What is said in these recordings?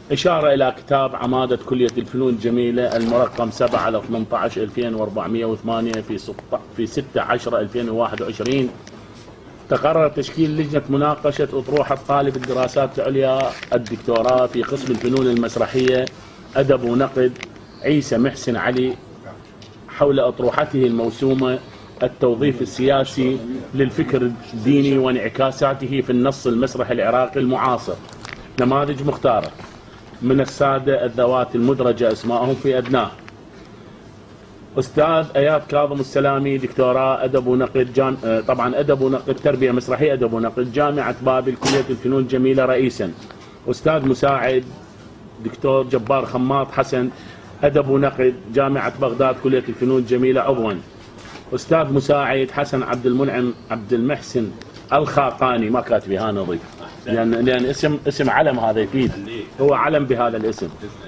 إشارة إلى كتاب عمادة كلية الفنون الجميلة المرقم 7/18/2408 في 6/10/2021. تقرر تشكيل لجنة مناقشة أطروحة طالب الدراسات العليا الدكتوراه في قسم الفنون المسرحية أدب ونقد عيسى محسن علي حول أطروحته الموسومة التوظيف السياسي للفكر الديني وانعكاساته في النص المسرحي العراقي المعاصر. نماذج مختارة من السادة الذوات المدرجة اسمائهم في أدناه: أستاذ آيات كاظم السلامي دكتوراه أدب ونقد طبعا أدب ونقد تربية مسرحية أدب ونقد جامعة بابل كلية الفنون الجميلة رئيسا. أستاذ مساعد دكتور جبار خماط حسن أدب ونقد جامعة بغداد كلية الفنون الجميلة عضوا. أستاذ مساعد حسن عبد المنعم عبد المحسن الخاقاني، ما كاتبها نظيف لأن اسم علم، هذا يفيد، هو علم بهذا الاسم.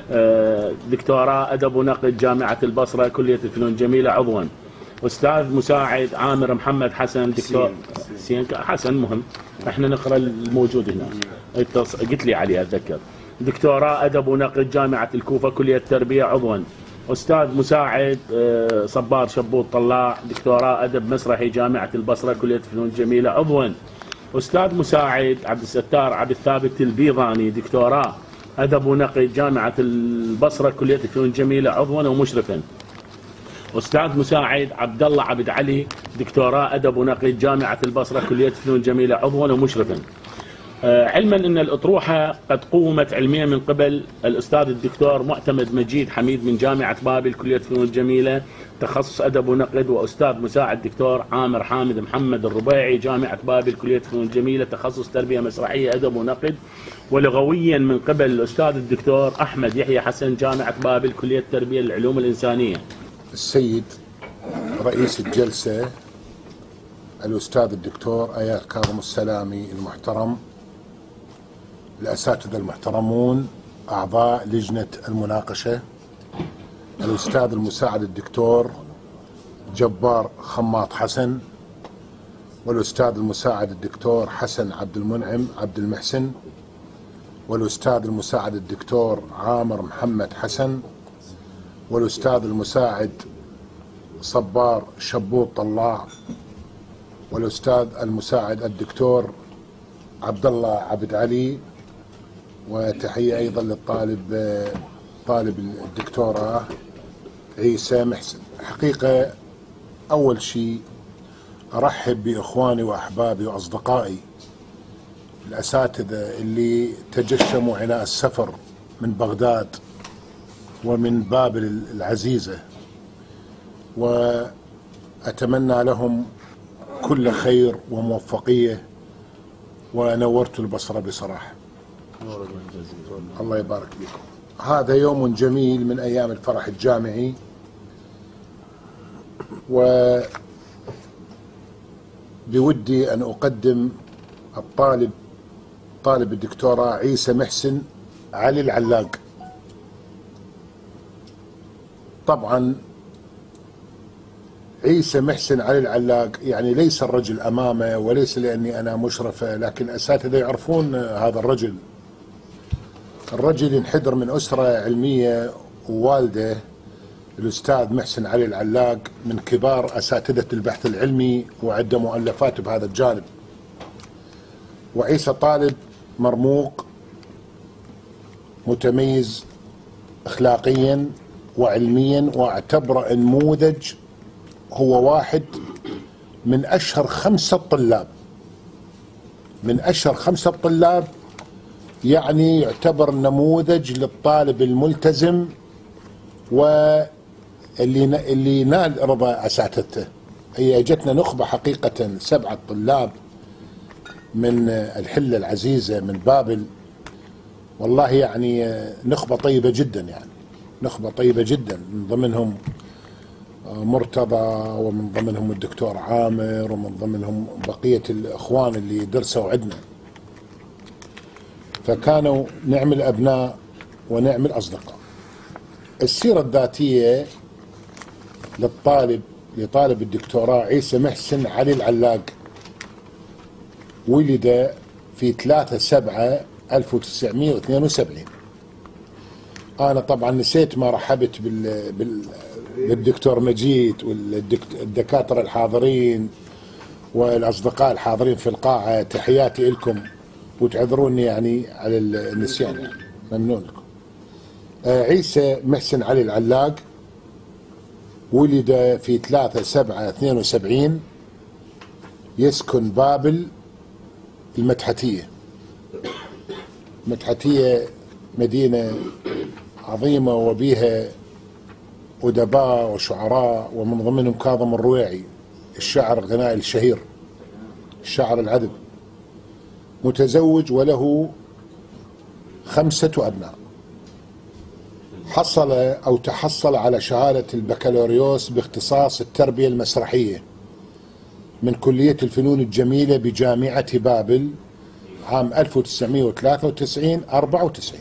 دكتوراه أدب ونقد جامعة البصرة كلية الفنون الجميلة عضوا. أستاذ مساعد عامر محمد حسن دكتور سين حسن، مهم احنا نقرأ الموجود هنا، قلت لي عليه أتذكر. دكتوراه أدب ونقد جامعة الكوفة كلية التربية عضوا. أستاذ مساعد صبار شبوط طلاع دكتوراه أدب مسرحي جامعة البصرة كلية الفنون الجميلة عضوا. أستاذ مساعد عبد الستار عبد الثابت البيضاني دكتوراه أدب ونقد جامعة البصرة كلية الفنون الجميلة عضوا ومشرفا. أستاذ مساعد عبد الله عبد علي دكتوراه أدب ونقد جامعة البصرة كلية الفنون الجميلة عضوا ومشرفا. علما أن الأطروحة قد قومت علميا من قبل الأستاذ الدكتور معتمد مجيد حميد من جامعة بابل كلية الفنون الجميلة تخصص أدب ونقد، وأستاذ مساعد دكتور عامر حامد محمد الربيعي جامعة بابل كلية الفنون الجميلة تخصص تربية مسرحية أدب ونقد، ولغويا من قبل الأستاذ الدكتور أحمد يحيى حسن جامعة بابل كلية التربية للعلوم الإنسانية. السيد رئيس الجلسة الأستاذ الدكتور آيات كاظم السلامي المحترم، الأساتذة المحترمون أعضاء لجنة المناقشة، الأستاذ المساعد الدكتور جبار خماط حسن، والأستاذ المساعد الدكتور حسن عبد المنعم عبد المحسن، والأستاذ المساعد الدكتور عامر محمد حسن، والأستاذ المساعد صبار شبوط طلاع، والأستاذ المساعد الدكتور عبد الله عبد علي، وتحية أيضا للطالب طالب الدكتوراه عيسى محسن. حقيقة أول شيء أرحب بإخواني وأحبابي وأصدقائي الأساتذة اللي تجشموا عناء السفر من بغداد ومن بابل العزيزة، وأتمنى لهم كل خير وموفقية، ونورت البصرة بصراحة. الله يبارك فيكم. هذا يوم جميل من أيام الفرح الجامعي، وبودي أن أقدم طالب الدكتوراه عيسى محسن علي العلاق. طبعا عيسى محسن علي العلاق يعني ليس الرجل أمامه، وليس لأني أنا مشرفة، لكن الأساتذة يعرفون هذا الرجل. الرجل ينحدر من أسرة علمية، ووالده الأستاذ محسن علي العلاق من كبار أساتذة البحث العلمي، وعنده مؤلفات بهذا الجانب. وعيسى طالب مرموق متميز أخلاقيا وعلميا، واعتبره نموذج، هو واحد من أشهر 5 طلاب، من أشهر 5 طلاب، يعني يعتبر نموذج للطالب الملتزم واللي نال رضا أساتذته. هي اجتنا نخبة حقيقة 7 طلاب من الحلة العزيزة من بابل، والله يعني نخبة طيبة جدا، يعني نخبة طيبة جدا، من ضمنهم مرتضى، ومن ضمنهم الدكتور عامر، ومن ضمنهم بقية الإخوان اللي درسوا عندنا. فكانوا نعمل أبناء ونعمل أصدقاء. السيرة الذاتية لطالب الدكتوراه عيسى محسن علي العلاق، ولد في 3/7/1972 أنا طبعا نسيت ما رحبت بالدكتور مجيد والدكاترة الحاضرين والأصدقاء الحاضرين في القاعة. تحياتي لكم وتعذروني يعني على النسيان، يعني ممنون لكم. عيسى محسن علي العلاق ولد في 3/7/72، يسكن بابل المدحتية. المدحتية مدينة عظيمة وبيها أدباء وشعراء، ومن ضمنهم كاظم الرويعي الشاعر الغنائي الشهير، الشاعر العذب. متزوج وله 5 أبناء. تحصل على شهادة البكالوريوس باختصاص التربية المسرحية من كلية الفنون الجميلة بجامعة بابل عام 1993-94.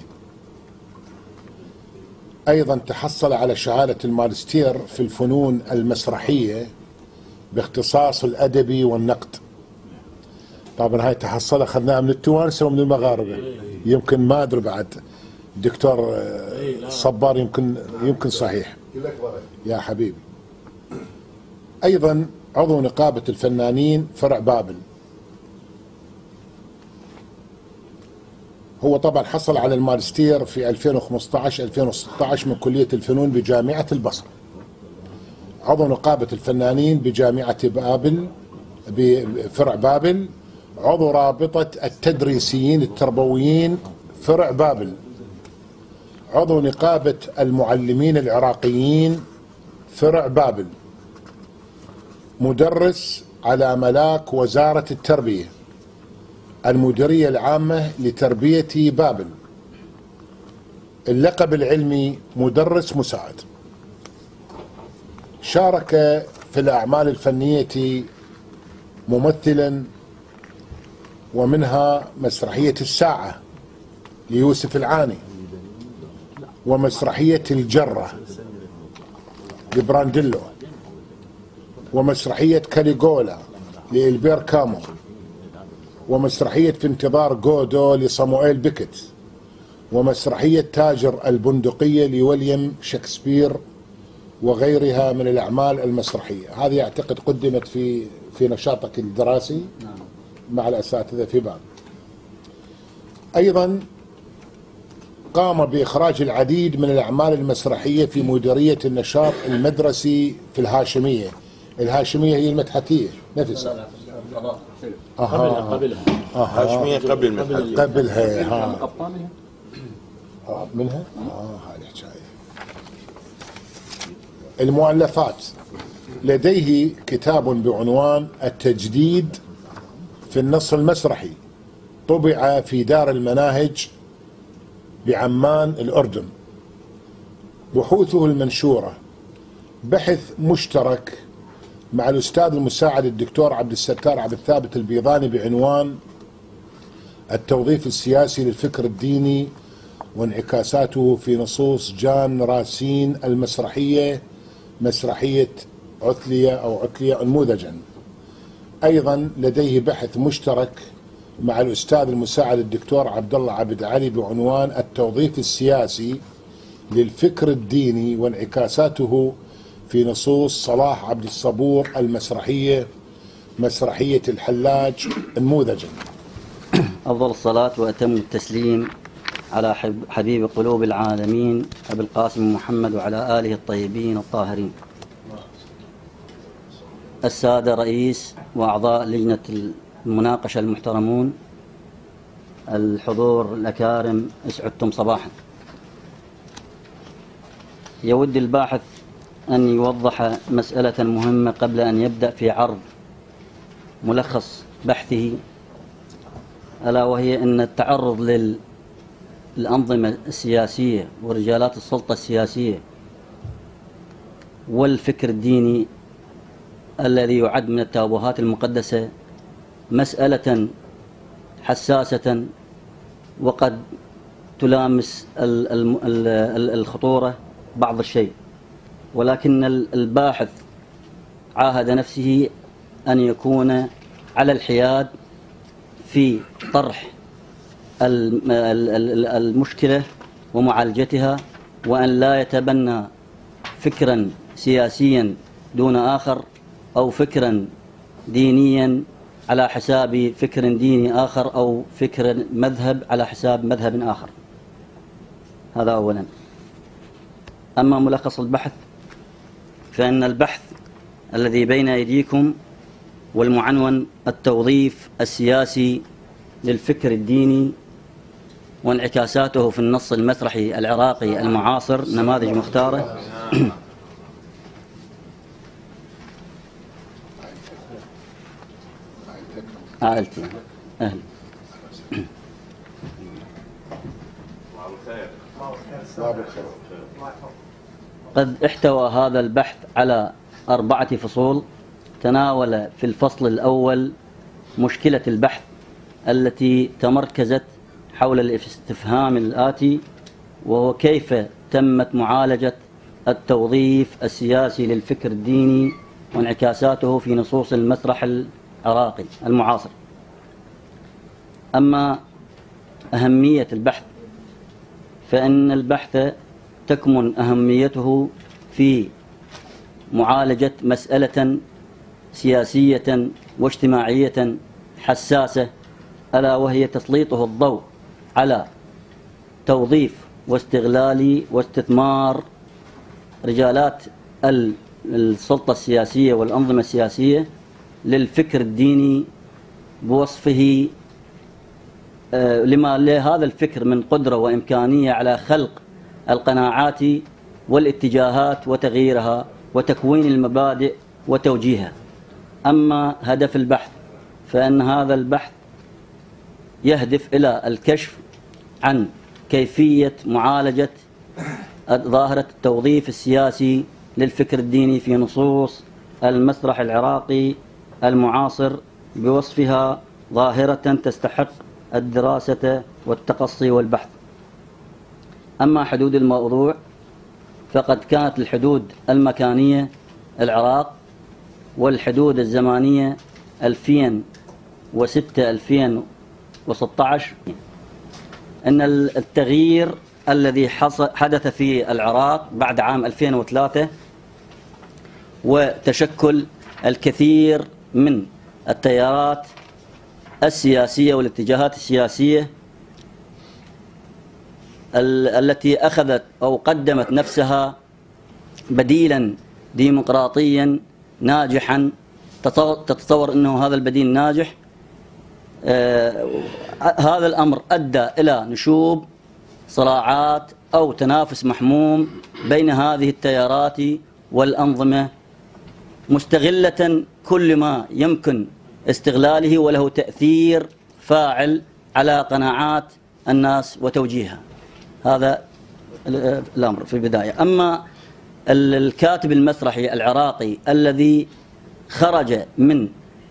أيضا تحصل على شهادة الماجستير في الفنون المسرحية باختصاص الأدبي والنقد. طبعا هاي تحصل أخذناها من التوانسة ومن المغاربة، يمكن ما أدري بعد دكتور صبار يمكن صحيح يا حبيبي. أيضا عضو نقابة الفنانين فرع بابل. هو طبعا حصل على الماجستير في 2015-2016 من كلية الفنون بجامعة البصرة. عضو نقابة الفنانين بجامعة بابل بفرع بابل. عضو رابطة التدريسيين التربويين فرع بابل. عضو نقابة المعلمين العراقيين فرع بابل. مدرس على ملاك وزارة التربية، المديرية العامة لتربية بابل. اللقب العلمي مدرس مساعد. شارك في الأعمال الفنية ممثلا، ومنها مسرحية الساعة ليوسف العاني، ومسرحية الجرة لبرانديلو، ومسرحية كاليغولا لإلبير كامو، ومسرحية في انتظار جودو لصاموئيل بيكت، ومسرحية تاجر البندقية لويليام شكسبير، وغيرها من الأعمال المسرحية. هذه أعتقد قدمت في نشاطك الدراسي مع الأساتذة في بابل. أيضا قام بإخراج العديد من الأعمال المسرحية في مديرية النشاط المدرسي في الهاشمية. الهاشمية هي المدحتية نفسها. قبلها هاشمية قبل المدحتية. قبلها منها هذه الحكاية. المؤلفات: لديه كتاب بعنوان التجديد في النص المسرحي، طبع في دار المناهج بعمان الأردن. بحوثه المنشورة: بحث مشترك مع الأستاذ المساعد الدكتور عبد الستار عبد الثابت البيضاني بعنوان التوظيف السياسي للفكر الديني وانعكاساته في نصوص جان راسين المسرحية، مسرحية عتلية أنموذجا. أيضا لديه بحث مشترك مع الأستاذ المساعد الدكتور عبد الله عبد علي بعنوان التوظيف السياسي للفكر الديني وانعكاساته في نصوص صلاح عبد الصبور المسرحية، مسرحية الحلاج نموذجا. أفضل الصلاة وأتم التسليم على حبيب قلوب العالمين أبي القاسم محمد وعلى آله الطيبين الطاهرين. السادة رئيس وأعضاء لجنة المناقشة المحترمون، الحضور الأكارم، اسعدتم صباحا. يود الباحث أن يوضح مسألة مهمة قبل أن يبدأ في عرض ملخص بحثه، ألا وهي أن التعرض للأنظمة السياسية ورجالات السلطة السياسية والفكر الديني الذي يعد من التابوهات المقدسة مسألة حساسة وقد تلامس الخطورة بعض الشيء، ولكن الباحث عاهد نفسه أن يكون على الحياد في طرح المشكلة ومعالجتها وأن لا يتبنى فكرا سياسيا دون آخر أو فكرا دينيا على حساب فكر ديني آخر أو فكر مذهب على حساب مذهب آخر. هذا أولا. أما ملخص البحث فإن البحث الذي بين أيديكم والمعنون التوظيف السياسي للفكر الديني وانعكاساته في النص المسرحي العراقي المعاصر، نماذج مختارة. عائلتي أهلي. قد احتوى هذا البحث على 4 فصول. تناول في الفصل الأول مشكلة البحث التي تمركزت حول الاستفهام الآتي، وهو كيف تمت معالجة التوظيف السياسي للفكر الديني وانعكاساته في نصوص المسرح العراقي المعاصر. أما أهمية البحث فإن البحث تكمن أهميته في معالجة مسألة سياسية واجتماعية حساسة، ألا وهي تسليطه الضوء على توظيف واستغلال واستثمار رجالات السلطة السياسية والأنظمة السياسية للفكر الديني بوصفه لما لهذا الفكر من قدرة وإمكانية على خلق القناعات والاتجاهات وتغييرها وتكوين المبادئ وتوجيهها. أما هدف البحث فإن هذا البحث يهدف إلى الكشف عن كيفية معالجة ظاهرة التوظيف السياسي للفكر الديني في نصوص المسرح العراقي المعاصر بوصفها ظاهرة تستحق الدراسة والتقصي والبحث. أما حدود الموضوع فقد كانت الحدود المكانية العراق، والحدود الزمانية 2006-2016. أن التغيير الذي حدث في العراق بعد عام 2003 وتشكل الكثير من التيارات السياسية والاتجاهات السياسية التي أخذت أو قدمت نفسها بديلا ديمقراطيا ناجحا. تتصور أنه هذا البديل ناجح. هذا الأمر أدى إلى نشوب صراعات أو تنافس محموم بين هذه التيارات والأنظمة، مستغلة كل ما يمكن استغلاله وله تأثير فاعل على قناعات الناس وتوجيهها. هذا الأمر في البداية. أما الكاتب المسرحي العراقي الذي خرج من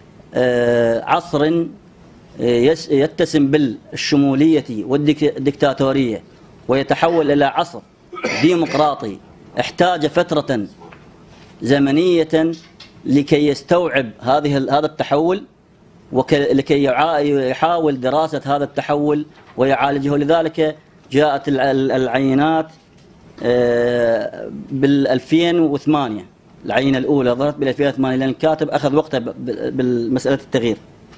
عصر يتسم بالشمولية والديكتاتورية ويتحول إلى عصر ديمقراطي، احتاج فترة زمنية لكي يستوعب هذا التحول ولكي يحاول دراسة هذا التحول ويعالجه. لذلك جاءت العينات بال2008. العينة الأولى ظهرت بال2008 لأن الكاتب أخذ وقته بالمسألة التغيير.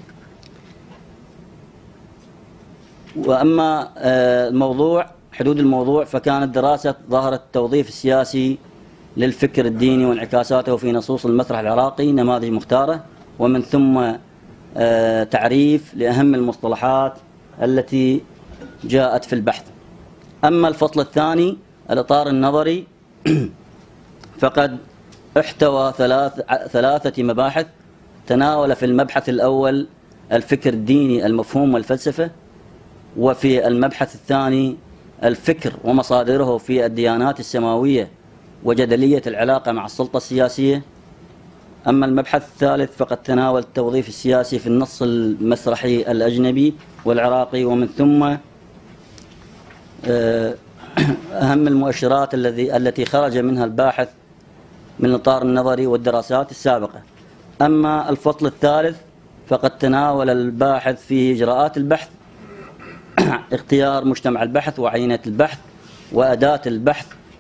وأما حدود الموضوع فكانت دراسة ظاهرة التوظيف السياسي للفكر الديني وانعكاساته في نصوص المسرح العراقي، نماذج مختارة، ومن ثم تعريف لأهم المصطلحات التي جاءت في البحث. أما الفصل الثاني الإطار النظري فقد احتوى 3 مباحث. تناول في المبحث الأول الفكر الديني المفهوم والفلسفة، وفي المبحث الثاني الفكر ومصادره في الديانات السماوية وجدلية العلاقة مع السلطة السياسية. أما المبحث الثالث فقد تناول التوظيف السياسي في النص المسرحي الأجنبي والعراقي، ومن ثم أهم المؤشرات التي خرج منها الباحث من الإطار النظري والدراسات السابقة. أما الفصل الثالث فقد تناول الباحث في إجراءات البحث، اختيار مجتمع البحث وعينة البحث وأداة البحث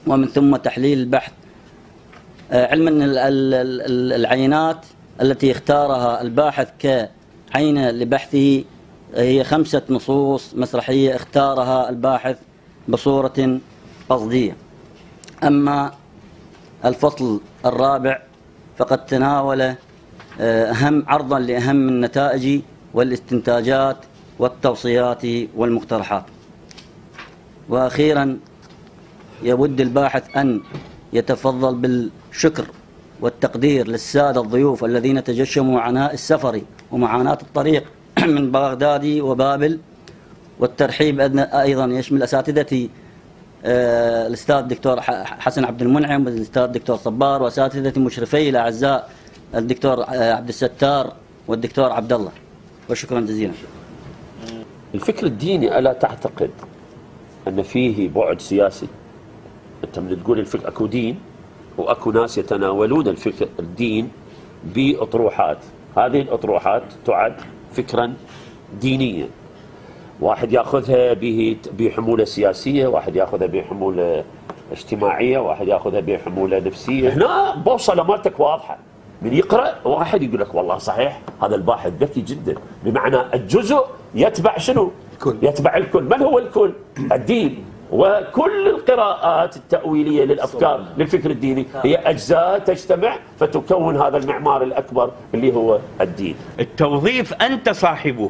ومن ثم تحليل البحث. علما العينات التي اختارها الباحث كعينة لبحثه هي 5 نصوص مسرحية اختارها الباحث بصورة قصدية. أما الفصل الرابع فقد تناول عرضا لأهم النتائج والاستنتاجات والتوصيات والمقترحات. وأخيرا يود الباحث أن يتفضل بالشكر والتقدير للسادة الضيوف الذين تجشموا عناء السفر ومعاناة الطريق من بغداد وبابل، والترحيب أيضا يشمل أساتذتي الأستاذ الدكتور حسن عبد المنعم والأستاذ الدكتور صبار، وأساتذتي مشرفي الأعزاء الدكتور عبد الستار والدكتور عبد الله، وشكرا جزيلا. الفكر الديني ألا تعتقد أن فيه بعد سياسي؟ أنت من تقول الفكر أكو دين وأكو ناس يتناولون الفكر الدين بأطروحات، هذه الأطروحات تعد فكرا دينيا، واحد يأخذها بحمولة سياسية، واحد يأخذها بحمولة اجتماعية، واحد يأخذها بحمولة نفسية. هنا بوصلة مالتك واضحة، من يقرأ واحد يقول لك والله صحيح هذا الباحث ذكي جدا، بمعنى الجزء يتبع شنو؟ يتبع الكل. من هو الكل؟ الدين. وكل القراءات التأويلية للأفكار للفكر الديني هي أجزاء تجتمع فتكون هذا المعمار الأكبر اللي هو الدين. التوظيف أنت صاحبه،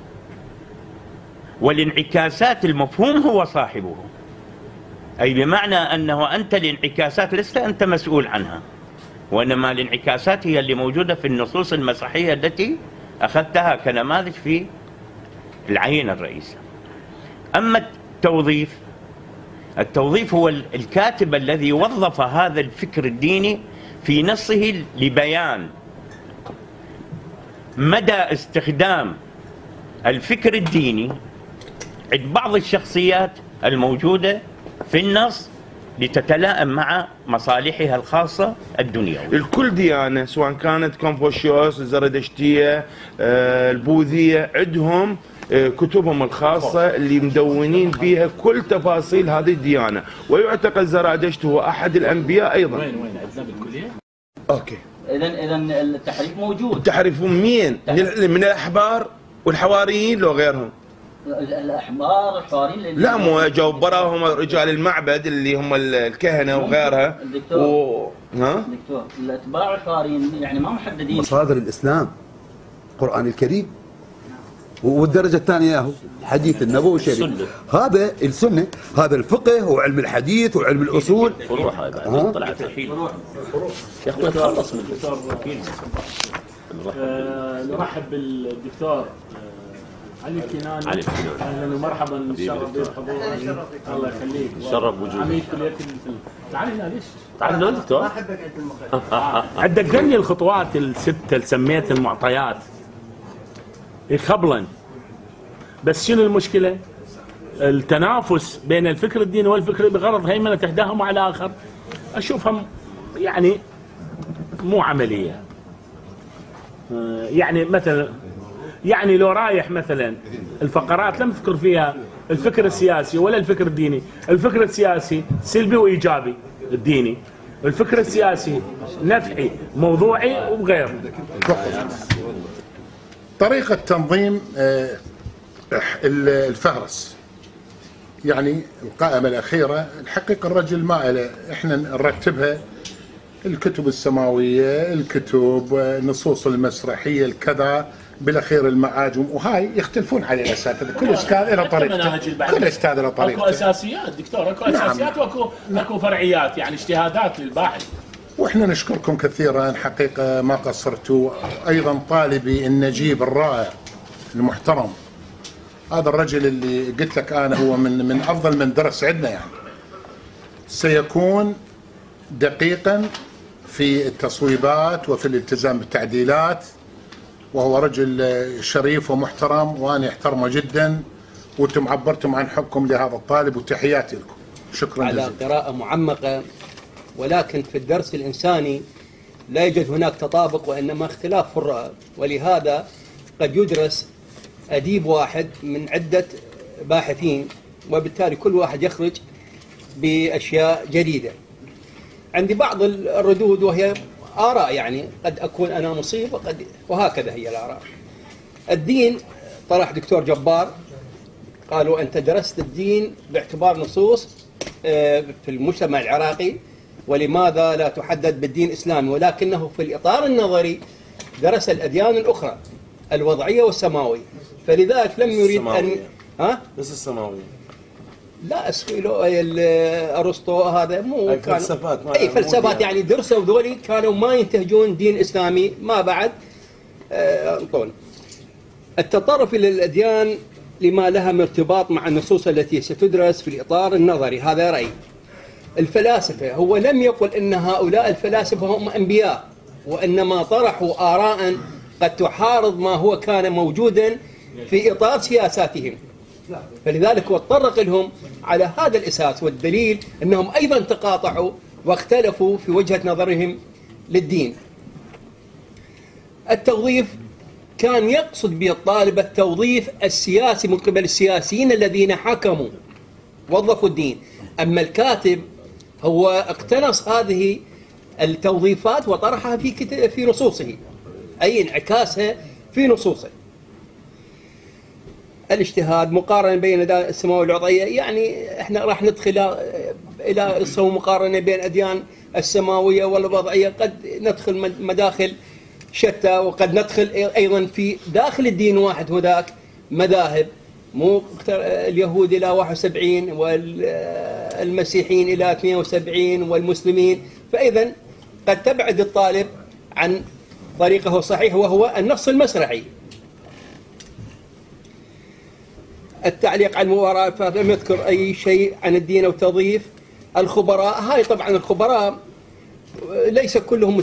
والانعكاسات المفهوم هو صاحبه، أي بمعنى أنه أنت الانعكاسات لست أنت مسؤول عنها، وإنما الانعكاسات هي اللي موجودة في النصوص المسرحية التي أخذتها كنماذج في العينة الرئيسة. أما التوظيف هو الكاتب الذي وظف هذا الفكر الديني في نصه لبيان مدى استخدام الفكر الديني عند بعض الشخصيات الموجودة في النص لتتلائم مع مصالحها الخاصة الدنيوية. الكل ديانة سواء كانت كونفوشيوس، الزردشتية، البوذية، عندهم كتبهم الخاصة اللي مدونين بها كل تفاصيل هذه الديانة، ويعتقد زرادشت هو أحد الأنبياء أيضا. وين عندنا بالكلية؟ أوكي. إذا التحريف موجود. التحريف مين؟ من الأحبار والحواريين لو غيرهم؟ الأحبار الحواريين لا، مو جو براهم رجال المعبد اللي هم الكهنة وغيرها. دكتور دكتور الأتباع الحواريين يعني ما محددين. مصادر الإسلام القرآن الكريم، والدرجة الثانية هو الحديث النبوي الشريف، هذا السنة، هذا الفقه وعلم الحديث وعلم الأصول. فروع هاي بعد طلعت الحين. يا أخوي تخلص من الدكتور. نرحب بالدكتور علي الكناني. اهلا ومرحبا، نتشرف بحضورك. الله يخليك، شرف وجودك. عميد كلية الفنون. تعال هنا ليش؟ تعال هنا دكتور. ما احبك انت عندك ذني الخطوات الستة اللي سميت المعطيات خبلا، بس شنو المشكلة؟ التنافس بين الفكر الديني والفكر بغرض هيمنة إحداهما على الآخر أشوفها يعني مو عملية. يعني مثلا يعني لو رايح مثلا الفقرات لم تذكر فيها الفكر السياسي ولا الفكر الديني. الفكر السياسي سلبي وإيجابي، الديني الفكر السياسي نفعي موضوعي وغيره. طريقة تنظيم الفهرس، يعني القائمة الأخيرة الحقيقة الرجل ما له، احنا نرتبها الكتب السماوية، الكتب، النصوص المسرحية، الكذا، بالاخير المعاجم، وهاي يختلفون عليه الاساتذه، كل استاذ له طريقته، كل استاذ له طريقته. اكو اساسيات دكتور، اكو اساسيات واكو فرعيات، يعني اجتهادات للباحث. واحنا نشكركم كثيرا حقيقه، ما قصرتوا. ايضا طالبي النجيب الرائع المحترم، هذا الرجل اللي قلت لك انا هو من افضل من درس عندنا، يعني سيكون دقيقا في التصويبات وفي الالتزام بالتعديلات، وهو رجل شريف ومحترم وانا احترمه جدا، وانتم عبرتم عن حبكم لهذا الطالب، وتحياتي لكم. شكرا على جزيلا. قراءة معمقة، ولكن في الدرس الإنساني لا يوجد هناك تطابق وإنما اختلاف في الرأي، ولهذا قد يدرس أديب واحد من عدة باحثين، وبالتالي كل واحد يخرج بأشياء جديدة. عندي بعض الردود وهي آراء، يعني قد أكون أنا مصيب وهكذا هي الآراء. الدين طرح دكتور جبار، قالوا أنت درست الدين باعتبار نصوص في المجتمع العراقي، ولماذا لا تحدد بالدين الإسلامي؟ ولكنه في الإطار النظري درس الأديان الأخرى الوضعية والسماوية، فلذلك لم يريد أن بس السماوية لا أرسطو هذا مو أي فلسفات، أي فلسفات يعني درسوا ذولي كانوا ما ينتهجون دين إسلامي ما بعد. التطرف إلى الأديان لما لها من ارتباط مع النصوص التي ستدرس في الإطار النظري، هذا رأي. الفلاسفة، هو لم يقل أن هؤلاء الفلاسفة هم أنبياء، وإنما طرحوا آراء قد تحارض ما هو كان موجودا في إطار سياساتهم، فلذلك هو تطرق لهم على هذا الأساس، والدليل أنهم أيضا تقاطعوا واختلفوا في وجهة نظرهم للدين. التوظيف كان يقصد به الطالب التوظيف السياسي من قبل السياسيين الذين حكموا وظفوا الدين، أما الكاتب هو اقتنص هذه التوظيفات وطرحها في نصوصه، أي انعكاسها في نصوصه. الاجتهاد مقارنة بين السماوية والوضعية، يعني احنا راح ندخل إلى مقارنة بين أديان السماوية والوضعية، قد ندخل مداخل شتى، وقد ندخل أيضا في داخل الدين واحد هناك مذاهب، مو اليهود إلى 71 والمسيحيين إلى 72 والمسلمين، فإذا قد تبعد الطالب عن طريقه الصحيح وهو النص المسرحي. التعليق على المباراة فلم يذكر أي شيء عن الدين أو توظيف الخبراء. هاي طبعا الخبراء ليس كلهم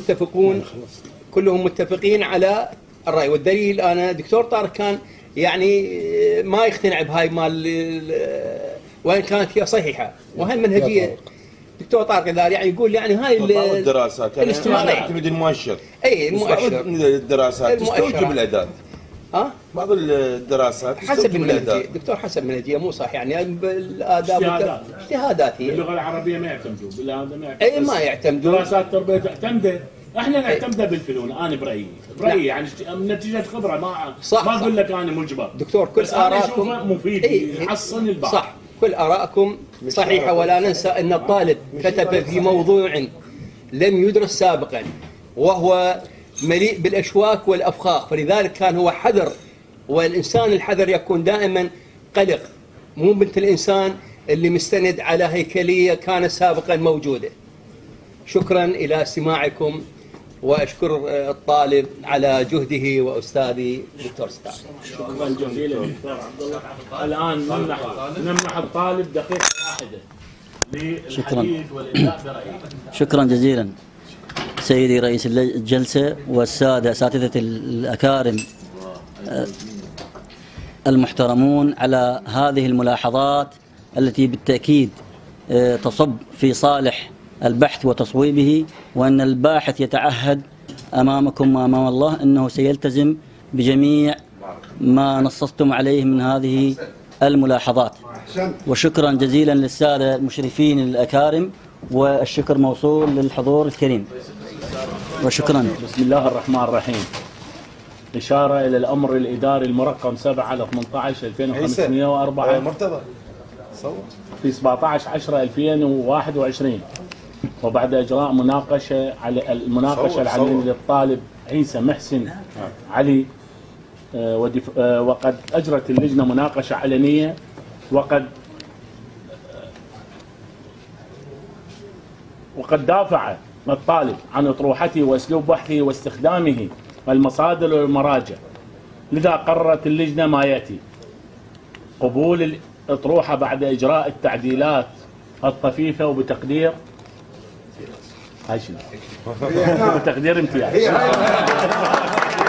متفقين على الرأي، والدليل أنا دكتور طارق كان يعني ما يقتنع بهاي مال، وإن كانت هي صحيحة وهي منهجية. دكتور طارق يعني يقول يعني هاي بعض الدراسات الاجتماعية تعتمد المؤشر، اي المؤشر، الدراسات تستوجب الأداة. بعض الدراسات حسب المنهجية دكتور، حسب المنهجية مو صح، يعني بالآداب اجتهادات هي. باللغة العربية ما يعتمدوا، بالهذا ما يعتمدوا، اي ما يعتمدوا. دراسات التربية تعتمد، احنا نعتمدها بالفنون. انا برأيي يعني نتيجة خبرة، ما اقول لك انا مجبر دكتور. كل آراءكم مفيد يحصن البعض، صح، كل آراءكم صحيحة، ولا ننسى أن الطالب كتب في موضوع لم يدرس سابقا، وهو مليء بالأشواك والأفخاخ، فلذلك كان هو حذر، والإنسان الحذر يكون دائما قلق، مو مثل الإنسان اللي مستند على هيكلية كانت سابقا موجودة. شكرا إلى استماعكم، وأشكر الطالب على جهده وأستاذي دكتور ستار. شكرا جزيلا دكتور عبد الله. الآن نمنح الطالب دقيقة واحدة للحديث والإبداء برأيه. شكرا جزيلا سيدي رئيس الجلسة والسادة أساتذة الأكارم المحترمون على هذه الملاحظات التي بالتأكيد تصب في صالح البحث وتصويبه، وأن الباحث يتعهد أمامكم وأمام الله أنه سيلتزم بجميع ما نصصتم عليه من هذه الملاحظات. وشكرا جزيلا للسادة المشرفين الأكارم، والشكر موصول للحضور الكريم، وشكرا. بسم الله الرحمن الرحيم. إشارة إلى الأمر الإداري المرقم 7/18/2504 مرتضى في 17/10/2021، وبعد إجراء مناقشة العلنية للطالب عيسى محسن علي، وقد أجرت اللجنة مناقشة علنية، وقد دافع الطالب عن أطروحته وأسلوب بحثه واستخدامه المصادر والمراجع. لذا قررت اللجنة ما يأتي: قبول الأطروحة بعد إجراء التعديلات الطفيفة وبتقدير بتقدير امتياز.